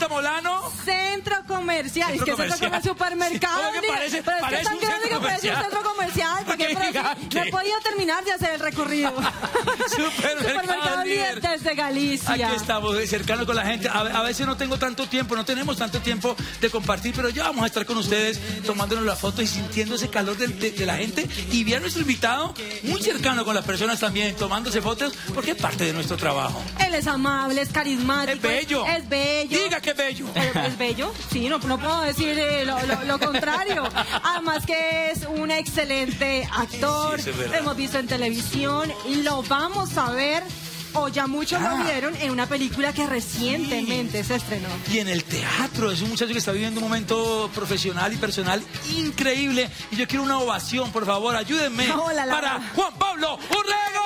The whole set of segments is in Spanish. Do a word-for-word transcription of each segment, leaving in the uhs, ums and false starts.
Juanita Molano. Centro comercial. Centro es que comercial. centro comercial, supermercado. Sí, que parece, pero es parece que tan un grande centro que parece un comercial. centro comercial. Porque Qué pero sí, gigante. no he podido terminar de hacer el recorrido. Supermercado líder desde Galicia. Aquí estamos, cercanos con la gente. A, a veces no tengo tanto tiempo, no tenemos tanto tiempo de compartir, pero ya vamos a estar con ustedes tomándonos la foto y sintiendo ese calor de, de, de la gente. Y vi a nuestro invitado muy cercano con las personas también, tomándose fotos, porque es parte de nuestro trabajo. Él es amable, es carismático. Es bello. Es bello. Diga que es bello. Pero es bello, sí, no, no puedo decir eh, lo, lo, lo contrario. Además que es un excelente actor, Sí, eso es lo verdad. hemos visto en televisión y lo vamos a ver, o ya muchos Ah. lo vieron, en una película que recientemente se estrenó. Y en el teatro, es un muchacho que está viviendo un momento profesional y personal increíble. Y yo quiero una ovación, por favor, ayúdenme. Hola, Lara. para Juan Pablo Urrego.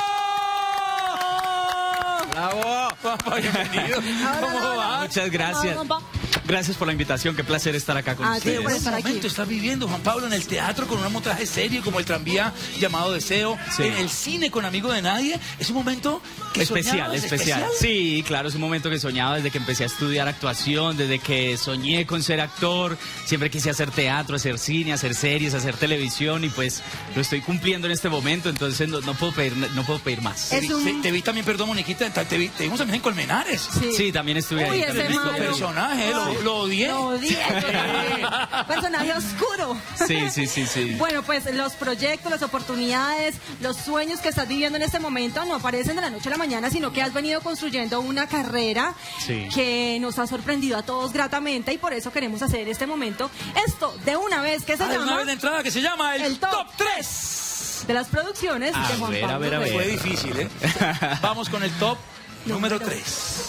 ¡Bravo! Juan Pablo, bienvenido. ¿Cómo hola. va? Muchas gracias. Juan Pa- Gracias por la invitación, qué placer estar acá con Ah, sí, ustedes. por En estar este aquí. momento está viviendo Juan Pablo en el teatro con un montaje serio como el tranvía llamado Deseo, Sí. en el cine con Amigo de Nadie. Es un momento que Especial, soñabas, especial. Sí, claro, es un momento que soñaba desde que empecé a estudiar actuación, desde que soñé con ser actor. Siempre quise hacer teatro, hacer cine, hacer series, hacer televisión y pues lo estoy cumpliendo en este momento, entonces no, no puedo pedir, no puedo pedir más. Te, Es vi, un- te- te vi también, perdón, Moniquita, te, vi, te vimos también en Colmenares. Sí. Sí, también estuve Uy, ahí. ese Tremendo malo. personaje, lo, lo odié. Lo odié, totalmente. Personaje oscuro. Sí, sí, sí, sí. Bueno, pues los proyectos, las oportunidades, los sueños que estás viviendo en este momento no aparecen de la noche a la mañana, sino que has venido construyendo una carrera Sí. que nos ha sorprendido a todos gratamente y por eso queremos hacer este momento esto de una vez que se Ah, de una llama vez de entrada que se llama el, El Top Top tres. de las producciones A de Juan ver, a Pablo ver, a ver. Urrego. Fue difícil, ¿eh? Vamos con el Top número tres.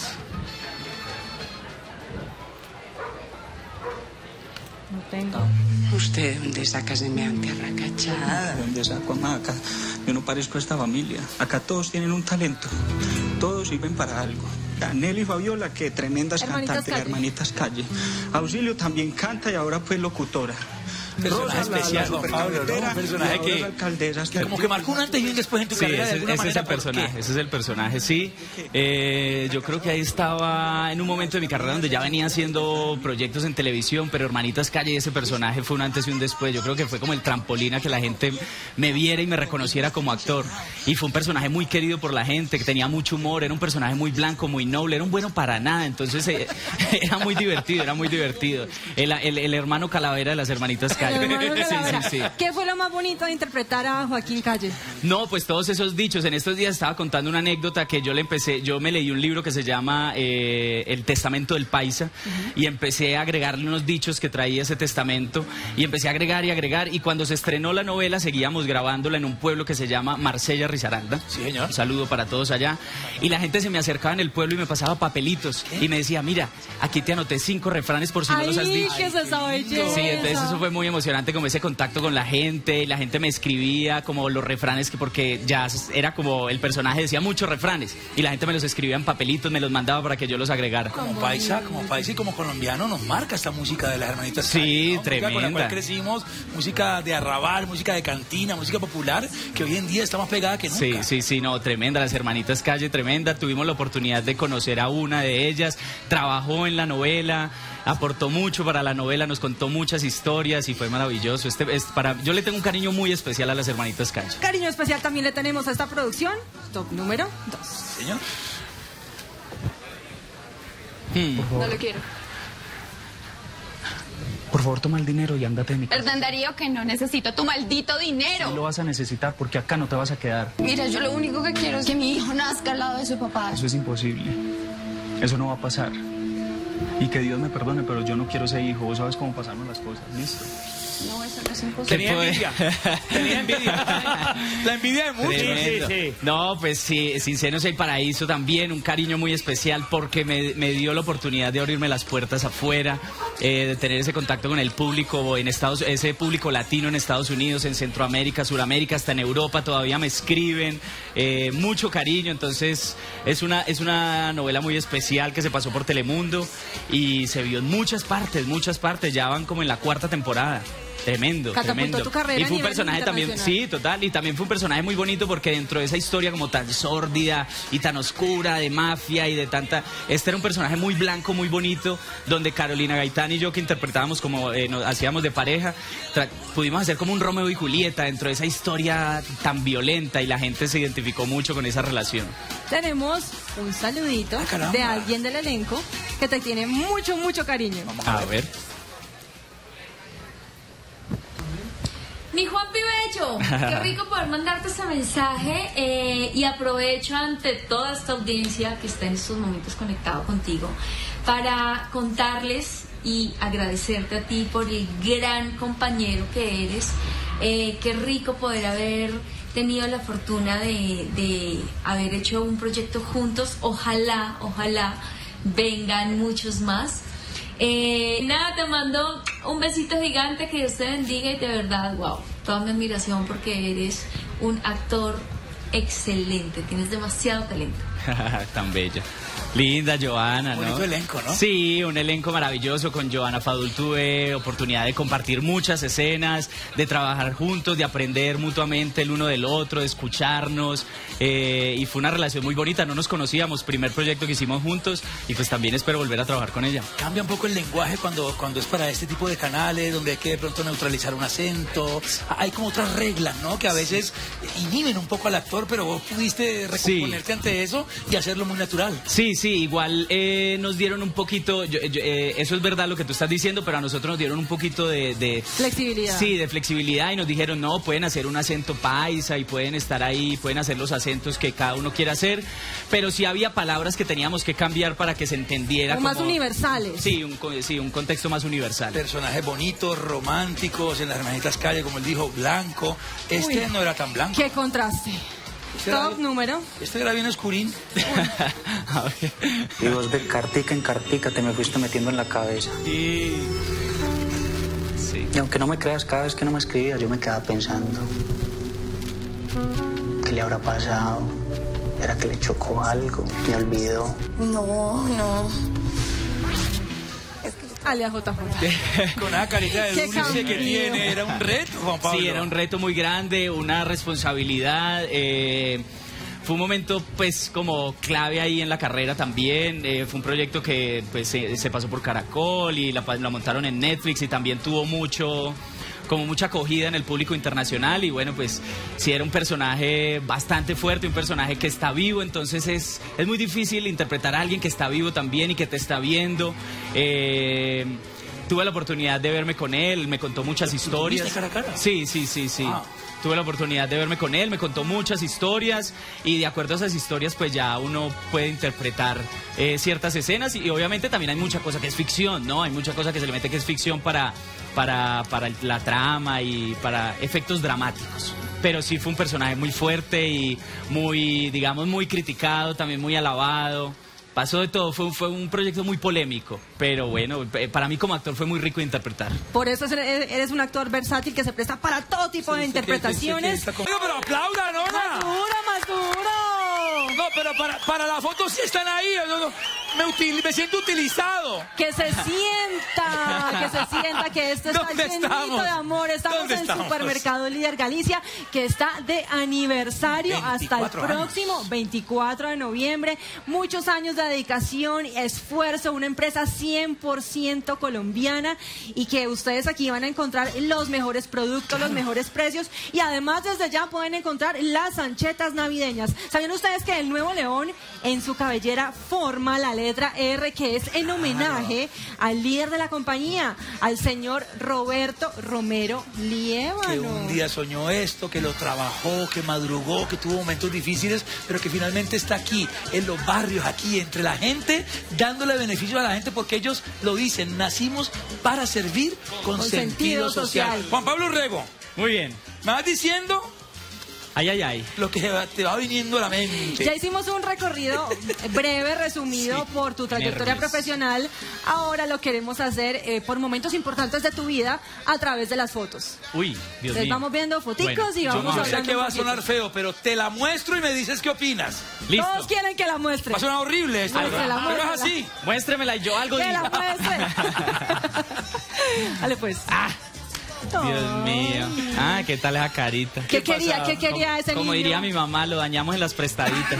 No tengo. Usted, ¿dónde saca semejante arracachada? ¿De dónde saco a Maca? Yo no parezco a esta familia. Acá todos tienen un talento. Todos sirven para algo. Daniel y Fabiola, que tremendas Hermanitas cantantes, Calle. hermanitas Calle. Auxilio también canta y ahora pues locutora. Personaje Rosa, la- especial, la Juan Pablo, ¿no? supercafetera, Un personaje y ahora que- es alcaldesa. Que como que marcó un antes y un después en tu Sí, carrera de ese, alguna ese manera. es el ¿por personaje, qué? ese es el personaje, sí. Eh, yo creo que ahí estaba en un momento de mi carrera donde ya venía haciendo proyectos en televisión, pero Hermanitas Calle, ese personaje fue un antes y un después. Yo creo que fue como el trampolín a que la gente me viera y me reconociera como actor. Y fue un personaje muy querido por la gente, que tenía mucho humor, era un personaje muy blanco, muy noble, era un bueno para nada. Entonces eh, era muy divertido, era muy divertido. El, el- el hermano Calavera de las Hermanitas Calle. El hermano Sí, Calavera. sí, sí. ¿Qué fue lo más bonito de interpretar a Joaquín Calle? No, pues todos esos dichos. En estos días estaba contando una anécdota que yo le empecé, yo me leí un libro que se llama eh, El Testamento del Paisa y empecé a agregarle unos dichos que traía ese testamento y empecé a agregar y agregar y cuando se estrenó la novela seguíamos grabándola en un pueblo que se llama Marsella Risaralda. Sí, señor. Un saludo para todos allá. Y la gente se me acercaba en el pueblo y me pasaba papelitos y me decía, mira, aquí te anoté cinco refranes por si no los has ¡Ay, dicho. qué es esa belleza! Sí, entonces eso fue muy emocionante, como ese contacto con la gente, y la gente me escribía como los refranes, que porque ya era como el personaje decía muchos refranes, y la gente me los escribía en papelitos, me los mandaba para que yo los agregara. Como paisa, como paisa y como colombiano nos marca esta música de las Hermanitas Sí, Calle, ¿no? Música con la tremenda. cual crecimos, música de arrabal, música de cantina, música popular, que hoy en día está más pegada que nunca. Sí, sí, sí, no, tremenda, las Hermanitas Calle, tremenda. Tuvimos la oportunidad de conocer a una de ellas, trabajó en la novela, aportó mucho para la novela, nos contó muchas historias y fue maravilloso. Este, es para, yo le tengo un cariño muy especial a las Hermanitas Calle. Cariño especial también le tenemos a esta producción. Top número dos. Señor. Hmm. No lo quiero. Por favor, toma el dinero y ándate de mi casa. Hernán Darío, que no necesito tu maldito dinero. Lo vas a necesitar porque acá no te vas a quedar. Mira, yo lo único que quiero es que mi hijo nazca al lado de su papá. Eso es imposible. Eso no va a pasar. Y que Dios me perdone, pero yo no quiero ese hijo. Vos sabes cómo pasarme las cosas. ¿Listo? No, eso no es imposible. Tenía fue? envidia. Tenía envidia. La envidia de muchos. Tremendo. No, pues sí, Sin Senos hay Paraíso también, un cariño muy especial porque me, me dio la oportunidad de abrirme las puertas afuera, eh, de tener ese contacto con el público, en Estados, ese público latino en Estados Unidos, en Centroamérica, Suramérica, hasta en Europa, todavía me escriben, eh, mucho cariño, entonces es una, es una novela muy especial que se pasó por Telemundo y se vio en muchas partes, muchas partes, ya van como en la cuarta temporada. Tremendo, Catapultó tremendo. tu carrera Y a fue un nivel personaje también, internacional. sí, total, y también fue un personaje muy bonito porque dentro de esa historia como tan sórdida y tan oscura de mafia y de tanta... Este era un personaje muy blanco, muy bonito, donde Carolina Gaitán y yo, que interpretábamos como, eh, nos hacíamos de pareja, tra- pudimos hacer como un Romeo y Julieta dentro de esa historia tan violenta y la gente se identificó mucho con esa relación. Tenemos un saludito Ah, caramba. de alguien del elenco que te tiene mucho, mucho cariño. A ver. Mi Juan Pibello, qué rico poder mandarte este mensaje eh, y aprovecho ante toda esta audiencia que está en estos momentos conectado contigo para contarles y agradecerte a ti por el gran compañero que eres. Eh, qué rico poder haber tenido la fortuna de, de haber hecho un proyecto juntos. Ojalá, ojalá vengan muchos más. Eh, nada, te mando un besito gigante, que Dios te bendiga y de verdad, wow, toda mi admiración porque eres un actor excelente, tienes demasiado talento. Tan bella. Linda Joana, ¿no? Bonito elenco, ¿no? Sí, un elenco maravilloso. Con Joana Fadul tuve oportunidad de compartir muchas escenas, de trabajar juntos, de aprender mutuamente el uno del otro, de escucharnos. Eh, y fue una relación muy bonita. No nos conocíamos, primer proyecto que hicimos juntos y pues también espero volver a trabajar con ella. Cambia un poco el lenguaje cuando, cuando es para este tipo de canales, donde hay que de pronto neutralizar un acento. Hay como otras reglas, ¿no? Que a veces inhiben un poco al actor, pero vos pudiste recomponerte Sí. ante eso y hacerlo muy natural. Sí, sí, igual eh, nos dieron un poquito, yo- yo- eh, eso es verdad lo que tú estás diciendo, pero a nosotros nos dieron un poquito de... de Flexibilidad. Sí, de flexibilidad y nos dijeron, no, pueden hacer un acento paisa y pueden estar ahí, pueden hacer los acentos que cada uno quiera hacer, pero sí había palabras que teníamos que cambiar para que se entendiera. O más como- universales. Sí, un, co- sí, un contexto más universal. Personajes bonitos, románticos, en las hermanitas Calle, como él dijo, blanco. Este Uy. no era tan blanco. Qué contraste. Este era Top bien- número. Este era bien oscurín. A ver. Y vos de cartica en cartica te me fuiste metiendo en la cabeza. Sí. Sí. Y aunque no me creas, cada vez que no me escribías yo me quedaba pensando, ¿qué le habrá pasado? ¿Era que le chocó algo? ¿Me olvidó? No, no. Alias J J. Con una carita de Qué dulce que cambio. tiene. Era un reto, Juan Pablo. Sí, era un reto muy grande, una responsabilidad. eh, fue un momento, pues, como clave ahí en la carrera también. eh, fue un proyecto que, pues, se, se pasó por Caracol y la, pa- la montaron en Netflix y también tuvo mucho, como mucha acogida en el público internacional. Y bueno, pues, sí era un personaje bastante fuerte, un personaje que está vivo. Entonces es, es muy difícil interpretar a alguien que está vivo también y que te está viendo. Eh, Tuve la oportunidad de verme con él, me contó muchas historias. viste cara a cara? Sí, sí, sí, sí. Ah. Tuve la oportunidad de verme con él, me contó muchas historias y de acuerdo a esas historias pues ya uno puede interpretar eh, ciertas escenas y, y obviamente también hay mucha cosa que es ficción, ¿no? Hay mucha cosa que se le mete que es ficción para, para, para la trama y para efectos dramáticos. Pero sí fue un personaje muy fuerte y muy, digamos, muy criticado, también muy alabado. Pasó de todo, fue, un- fue un proyecto muy polémico, pero bueno, eh, para mí como actor fue muy rico de interpretar. Por eso eres eres un actor versátil que se presta para todo tipo de interpretaciones. Oiga, pero aplaudan, ¿no? ¡Más duro, más duro! No, pero para, para la foto sí están ahí. No, no, me, util- me siento utilizado. Que se sienta, que se sienta que esto está ¿Dónde llenito estamos? de amor. Estamos ¿Dónde en estamos? Supermercado Líder Galicia, que está de aniversario hasta el veinticuatro años. próximo veinticuatro de noviembre. Muchos años de dedicación, esfuerzo, una empresa cien por ciento colombiana y que ustedes aquí van a encontrar los mejores productos, los mejores precios y además desde ya pueden encontrar las anchetas navideñas. ¿Sabían ustedes que el Nuevo León en su cabellera forma la letra R, que es en homenaje al líder de la compañía, al señor Roberto Romero Liévano? Que un día soñó esto, que lo trabajó, que madrugó, que tuvo momentos difíciles, pero que finalmente está aquí, en los barrios, aquí, entre la gente, dándole beneficio a la gente, porque ellos lo dicen, nacimos para servir con, Con sentido, sentido social. social. Juan Pablo Rego, Muy bien. me vas diciendo Ay, ay, ay. lo que te va viniendo a la mente. Ya hicimos un recorrido breve, resumido, Sí, por tu trayectoria nervios. profesional. Ahora lo queremos hacer eh, por momentos importantes de tu vida a través de las fotos. Uy, Dios Entonces mío. vamos viendo foticos Bueno, y yo vamos no Yo sé hablando que un va a poquito. sonar feo, pero te la muestro y me dices qué opinas. Listo. Todos quieren que la muestre. Va a sonar horrible esto, Ay, ¿verdad? se la Pero es muestra. así. Muéstremela y yo algo Que digo. la muestre. Dale pues. Dios mío. Ah, ¿qué tal esa carita? ¿Qué, ¿Qué quería? ¿Qué quería como, ese como niño? diría mi mamá, lo dañamos en las prestaditas.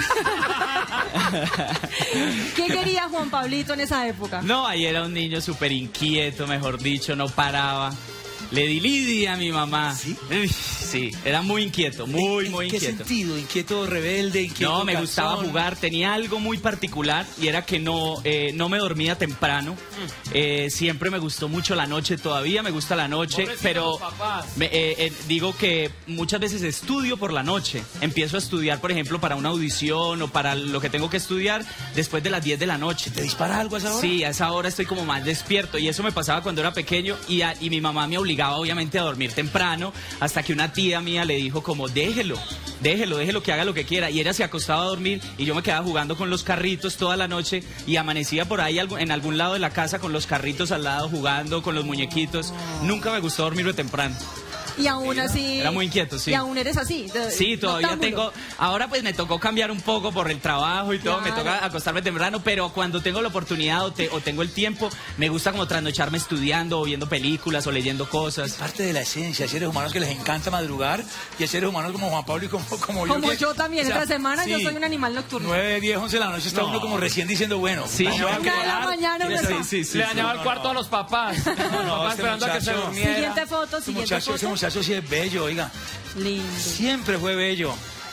¿Qué quería Juan Pablito en esa época? No, ahí era un niño súper inquieto, mejor dicho, no paraba. Le di lidia a mi mamá. ¿Sí? Uy, sí, era muy inquieto, muy, ¿En, muy en qué inquieto. sentido? ¿Inquieto rebelde? Inquieto No, me cansón? gustaba jugar, tenía algo muy particular y era que no, eh, no me dormía temprano. Eh, siempre me gustó mucho la noche, todavía me gusta la noche, pero me, eh, eh, digo que muchas veces estudio por la noche. Empiezo a estudiar, por ejemplo, para una audición o para lo que tengo que estudiar después de las diez de la noche. ¿Te dispara algo a esa hora? Sí, a esa hora estoy como más despierto y eso me pasaba cuando era pequeño y, a- y mi mamá me obligaba obviamente a dormir temprano hasta que una tía mía le dijo como déjelo, déjelo, déjelo que haga lo que quiera y ella se acostaba a dormir y yo me quedaba jugando con los carritos toda la noche y amanecía por ahí algo- en algún lado de la casa con los carritos al lado jugando con los muñequitos. Nunca me gustó dormirme temprano. Y aún así... Era muy inquieto, sí. Y aún eres así. de- Sí, todavía noctámbulo. tengo. Ahora pues me tocó cambiar un poco por el trabajo y todo, me Claro. toca acostarme temprano, pero cuando tengo la oportunidad o, te- o tengo el tiempo, me gusta como trasnocharme estudiando o viendo películas o leyendo cosas. Parte de la esencia, hay seres humanos que les encanta madrugar y hay seres humanos como Juan Pablo y como, como yo. Como que- yo también, o sea, esta semana yo sí, soy un animal nocturno. nueve, diez, once de la noche está No. uno como recién diciendo, bueno, Sí. me voy a Una de la quedar. mañana Mira, uno sí, está- sí, sí, Le sí. dañaba el cuarto a los papás. Los papás este esperando a que se muchacho- durmiera. Siguiente foto, Ese siguiente muchacho, ese foto. muchacho sí es bello, oiga. Lindo. Siempre fue bello.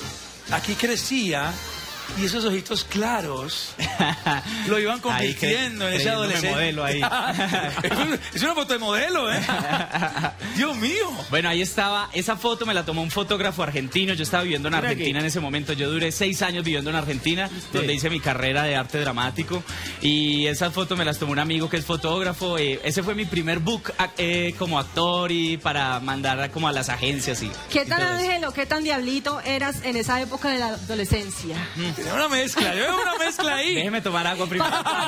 Aquí crecía y esos ojitos claros lo iban Ahí convirtiendo cre- en ese creyéndome adolescente. modelo ahí. es, un- es una foto de modelo, ¿eh? Dios mío. Bueno, ahí estaba, esa foto me la tomó un fotógrafo argentino, yo estaba viviendo en Mira Argentina aquí. en ese momento, yo duré seis años viviendo en Argentina, donde hice mi carrera de arte dramático, y esas fotos me las tomó un amigo que es fotógrafo, eh, ese fue mi primer book ac- eh, como actor y para mandar a- como a las agencias y ¿Qué y tan todo eso. ángel o qué tan diablito eras en esa época de la adolescencia? Tiene una mezcla, yo veo una mezcla ahí. Déjeme tomar agua primero.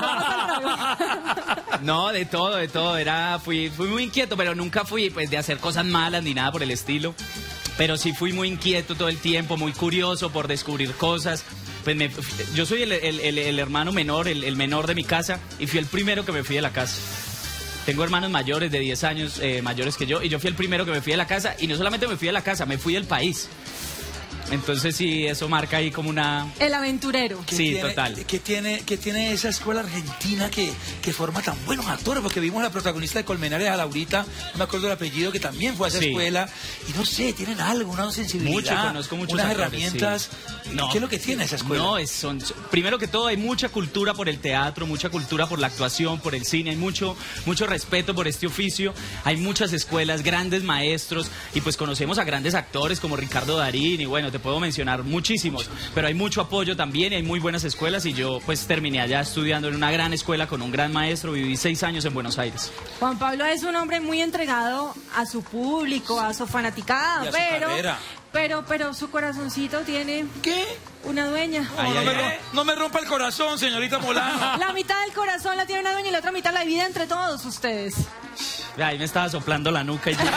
No, de todo, de todo. Era, fui, fui muy inquieto, pero nunca fui pues de hacer cosas malas ni nada por el estilo. Pero sí fui muy inquieto todo el tiempo, muy curioso por descubrir cosas. Pues me- yo soy el, el- el- el hermano menor, el, el menor de mi casa, y fui el primero que me fui de la casa. Tengo hermanos mayores de diez años, eh, mayores que yo, y yo fui el primero que me fui de la casa, y no solamente me fui de la casa, me fui del país. Entonces sí, eso marca ahí como una... El aventurero. ¿Qué Sí, tiene, total. ¿Qué tiene, qué tiene esa escuela argentina que, que forma tan buenos actores? Porque vimos a la protagonista de Colmenares, a Laurita, no me acuerdo el apellido, que también fue a esa Sí. escuela. Y no sé, tienen algo, una sensibilidad, Mucho, conozco muchos unas actores, herramientas. sí. No. ¿Qué es lo que tiene esa escuela? No, es, son, primero que todo hay mucha cultura por el teatro, mucha cultura por la actuación, por el cine, hay mucho, mucho respeto por este oficio, hay muchas escuelas, grandes maestros, y pues conocemos a grandes actores como Ricardo Darín, y bueno, te puedo mencionar muchísimos, pero hay mucho apoyo también y hay muy buenas escuelas, y yo pues terminé allá estudiando en una gran escuela con un gran maestro, viví seis años en Buenos Aires. Juan Pablo es un hombre muy entregado a su público, a su fanaticada, Y a su pero, carrera. pero, pero su corazoncito tiene ¿Qué? una dueña. No, Ay, no, ay, me, ay. ro- no me rompa el corazón, señorita Molano. La mitad del corazón la tiene una dueña y la otra mitad la divide entre todos ustedes. Ahí me estaba soplando la nuca y yo...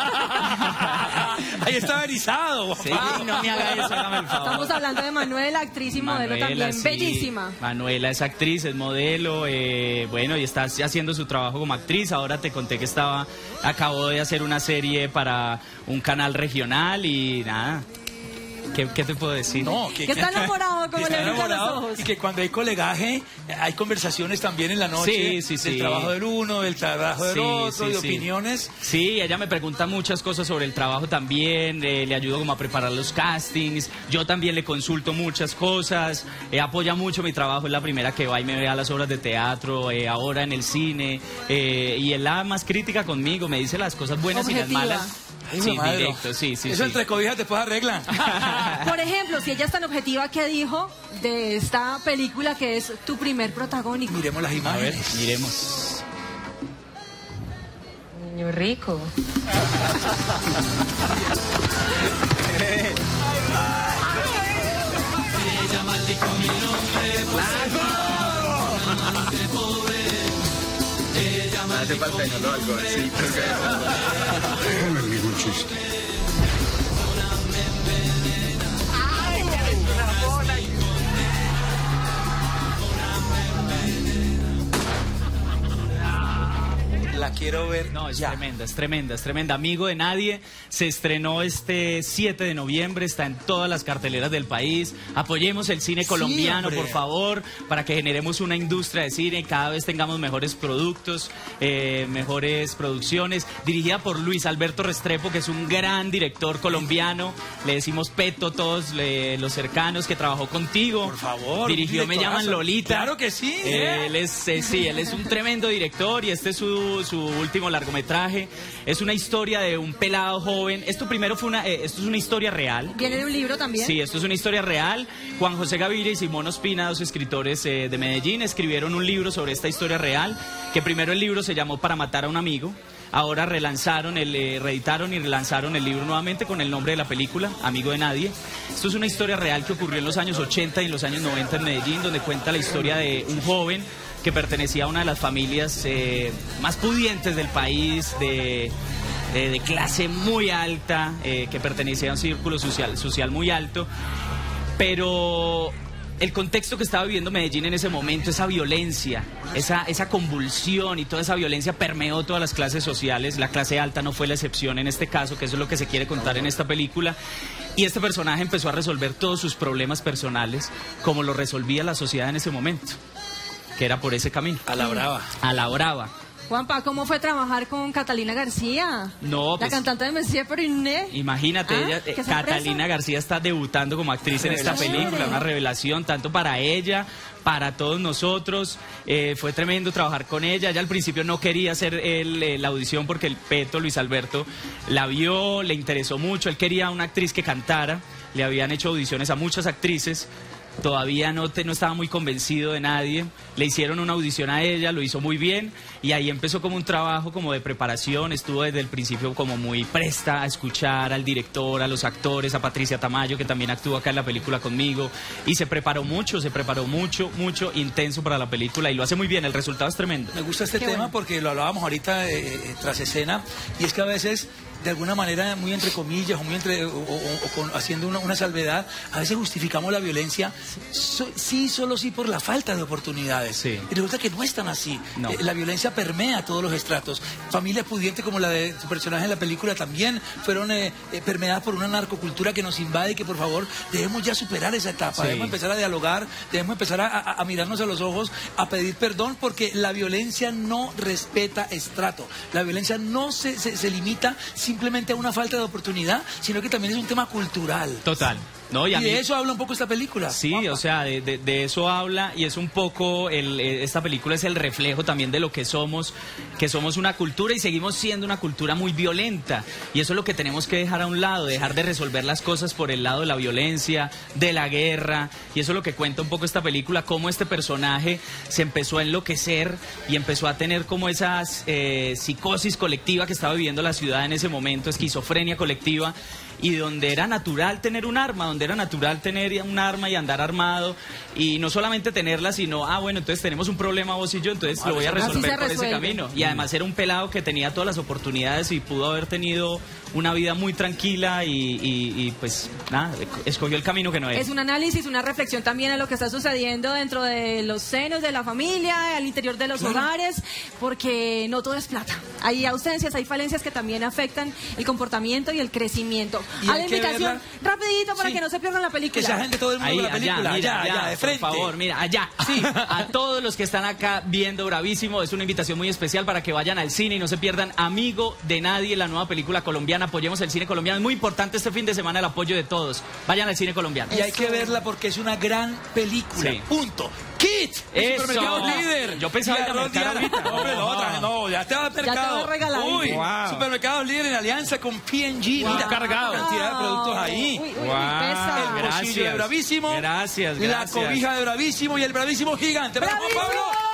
Ahí estaba erizado. Sí, no me haga eso, hágame el favor. Estamos hablando de Manuela, actriz y modelo también, sí. bellísima. Manuela es actriz, es modelo, eh, bueno, y está haciendo su trabajo como actriz. Ahora te conté que estaba, acabó de hacer una serie para un canal regional y nada. ¿Qué, qué te puedo decir? No, Que está enamorado, como que le está brillan los enamorado, ojos. y que cuando hay colegaje hay conversaciones también en la noche Sí, sí, sí. del trabajo del uno, del trabajo del Sí, otro, sí, de sí. opiniones. Sí, ella me pregunta muchas cosas sobre el trabajo también, eh, le ayudo como a preparar los castings, yo también le consulto muchas cosas, eh, apoya mucho mi trabajo, es la primera que va y me ve a las obras de teatro, eh, ahora en el cine, eh, y es la más crítica conmigo, me dice las cosas buenas y Objetiva. las malas. Ay, Sí, madre. directo, sí, sí, Eso sí. entre cobijas después arreglan. Por ejemplo, si ella es tan objetiva, ¿qué dijo de esta película que es tu primer protagónico? Miremos las A ver, imágenes. miremos. Niño rico. Hace falta dejarlo algo así. No es ningún chiste. La quiero ver. No, es ya. tremenda, es tremenda, es tremenda. Amigo de Nadie se estrenó este siete de noviembre, está en todas las carteleras del país. Apoyemos el cine colombiano, Sí, por favor, para que generemos una industria de cine y cada vez tengamos mejores productos, eh, mejores producciones. Dirigida por Luis Alberto Restrepo, que es un gran director colombiano. Le decimos Peto, todos le, los cercanos, que trabajó contigo. Por favor. Dirigió Me llaman Lolita. Claro que sí. Eh, él es, eh, sí, él es un tremendo director y este es su, su último largometraje. Es una historia de un pelado joven. Esto primero fue una, eh, esto es una historia real. ¿Viene de un libro también? Sí, esto es una historia real. Juan José Gaviria y Simón Ospina, dos escritores eh, de Medellín, escribieron un libro sobre esta historia real, que primero el libro se llamó Para matar a un amigo. Ahora relanzaron, el, eh, reeditaron y relanzaron el libro nuevamente con el nombre de la película, Amigo de Nadie. Esto es una historia real que ocurrió en los años ochenta y en los años noventa en Medellín, donde cuenta la historia de un joven que pertenecía a una de las familias eh, más pudientes del país, de, de, de clase muy alta, eh, que pertenecía a un círculo social, social muy alto, pero el contexto que estaba viviendo Medellín en ese momento, esa violencia, esa, esa convulsión y toda esa violencia permeó todas las clases sociales. La clase alta no fue la excepción en este caso, que eso es lo que se quiere contar en esta película. Y este personaje empezó a resolver todos sus problemas personales como lo resolvía la sociedad en ese momento, que era por ese camino. A la brava. A la brava. Juanpa, ¿cómo fue trabajar con Catalina García? No, La pues, cantante de Messier Periné. imagínate, Ah, ella, qué eh, sorpresa. Catalina García está debutando como actriz en esta Revelación. película, una revelación tanto para ella, para todos nosotros. Eh, fue tremendo trabajar con ella. Ella al principio no quería hacer el, eh, la audición porque el Peto, Luis Alberto, la vio, le interesó mucho. Él quería una actriz que cantara. Le habían hecho audiciones a muchas actrices. Todavía no, te, no estaba muy convencido de nadie. Le hicieron una audición a ella, lo hizo muy bien y ahí empezó como un trabajo como de preparación. Estuvo desde el principio como muy presta a escuchar al director, a los actores, a Patricia Tamayo, que también actuó acá en la película conmigo, y se preparó mucho, se preparó mucho, mucho, intenso para la película y lo hace muy bien. El resultado es tremendo. Me gusta este Qué tema bueno. porque lo hablábamos ahorita eh, eh, tras escena, y es que a veces, de alguna manera, muy entre comillas o muy entre o, o- o con- haciendo una, una salvedad, a veces justificamos la violencia so- sí, solo sí por la falta de oportunidades. Sí. Y resulta que no es tan así. No. Eh, la violencia permea todos los estratos. Familias pudientes como la de su personaje en la película también fueron eh, eh, permeadas por una narcocultura que nos invade y que, por favor, debemos ya superar esa etapa. Sí. Debemos empezar a dialogar, debemos empezar a, a- a mirarnos a los ojos, a pedir perdón, porque la violencia no respeta estrato. La violencia no se, se, se limita simplemente a una falta de oportunidad, sino que también es un tema cultural. Total. No, y Y a mí- de eso habla un poco esta película. Sí, Juanpa. o sea, de, de- de eso habla y es un poco, el, eh, esta película es el reflejo también de lo que somos, que somos una cultura y seguimos siendo una cultura muy violenta. Y eso es lo que tenemos que dejar a un lado, dejar de resolver las cosas por el lado de la violencia, de la guerra. Y eso es lo que cuenta un poco esta película, cómo este personaje se empezó a enloquecer y empezó a tener como esa psicosis colectiva que estaba viviendo la ciudad en ese momento, esquizofrenia colectiva. Y donde era natural tener un arma, donde era natural tener un arma y andar armado, y no solamente tenerla, sino, ah, bueno, entonces tenemos un problema vos y yo, entonces lo voy a Así se resolver por ese resuelve. camino. Y además era un pelado que tenía todas las oportunidades y pudo haber tenido una vida muy tranquila y, y- y, pues nada, escogió el camino que no era. Es un análisis, una reflexión también a lo que está sucediendo dentro de los senos de la familia, al interior de los hogares, porque no todo es plata. Hay ausencias, hay falencias que también afectan el comportamiento y el crecimiento. Y A hay la que invitación, verla. rapidito, para Sí. que no se pierdan la Que película. se agende todo el mundo Ahí, con la película. allá, mira, allá, allá, de frente. por favor, mira, allá. Sí, a todos los que están acá viendo Bravísimo, es una invitación muy especial para que vayan al cine y no se pierdan Amigo de Nadie, la nueva película colombiana. Apoyemos el cine colombiano. Es muy importante este fin de semana el apoyo de todos. Vayan al cine colombiano. Y hay que verla porque es una gran película. Sí. Punto. Kit, el Eso. supermercado líder. Yo pensaba Y ir a arroz mercar Diana. ahorita. No, hombre, no, otra vez no, ya estaba te mercado. va regaladito. Uy, Wow. supermercado líder en alianza con P and G. Mira, cargado. cantidad de productos ahí. Uy, uy, uy, Wow. pesa. El Gracias. bolsillo de Bravísimo. Gracias, La gracias. cobija de Bravísimo y el Bravísimo gigante. ¡Bravo, ¡Bravísimo! Pablo!